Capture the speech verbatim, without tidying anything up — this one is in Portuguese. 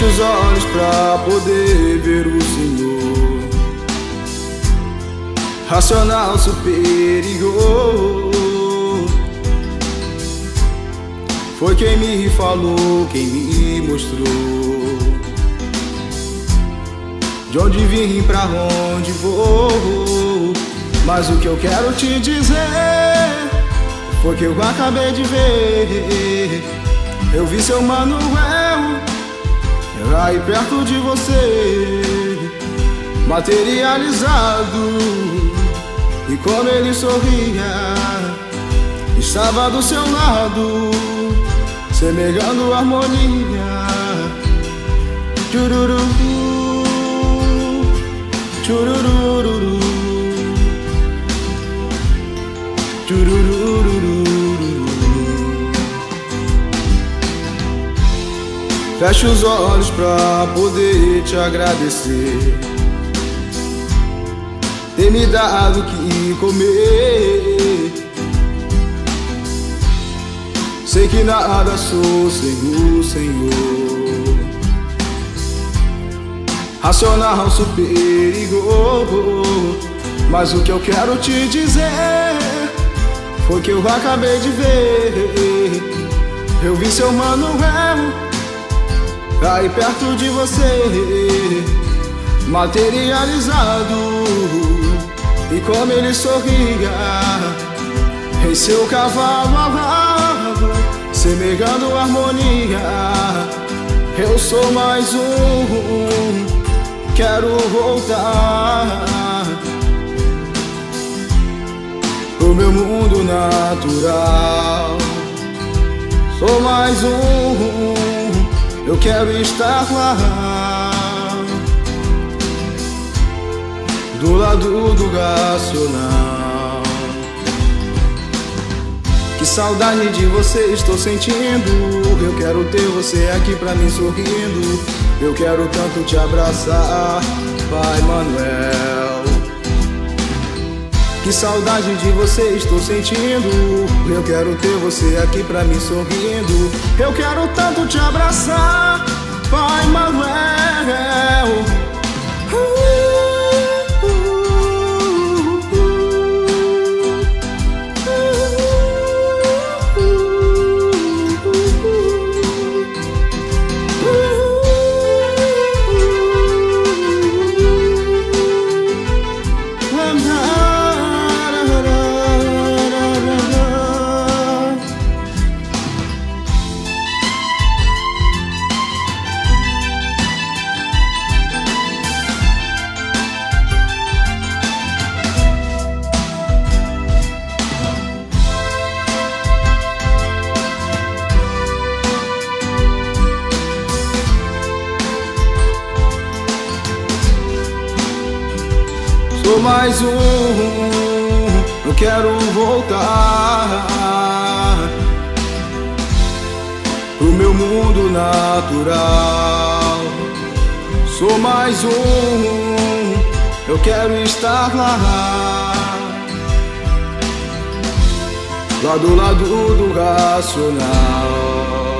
Feche os olhos pra poder ver o Senhor, racional superior. Foi quem me falou, quem me mostrou de onde vim, pra onde vou. Mas o que eu quero te dizer foi que eu acabei de ver. Eu vi seu Manuel aí perto de você, materializado, e como ele sorria, estava do seu lado, semejando harmonia. Chururu, churururu, churururu. Feche os olhos pra poder te agradecer, ter me dado o que comer. Sei que nada sou sem o Senhor, racional superior. Mas o que eu quero te dizer foi que eu acabei de ver. Eu vi seu Manuel aí perto de você, materializado, e como ele sorria em seu cavalo alado, semejando harmonia. Eu sou mais um, quero voltar pro meu mundo natural. Sou mais um, eu quero estar lá, do lado do racional. Que saudade de você estou sentindo. Eu quero ter você aqui pra mim sorrindo. Eu quero tanto te abraçar, Pai Manuel. Que saudade de você estou sentindo. Eu quero ter você aqui pra mim sorrindo. Eu quero tanto te abraçar, Pai Manuel. Sou mais um, eu quero voltar pro meu mundo natural. Sou mais um, eu quero estar lá, lá do lado do racional.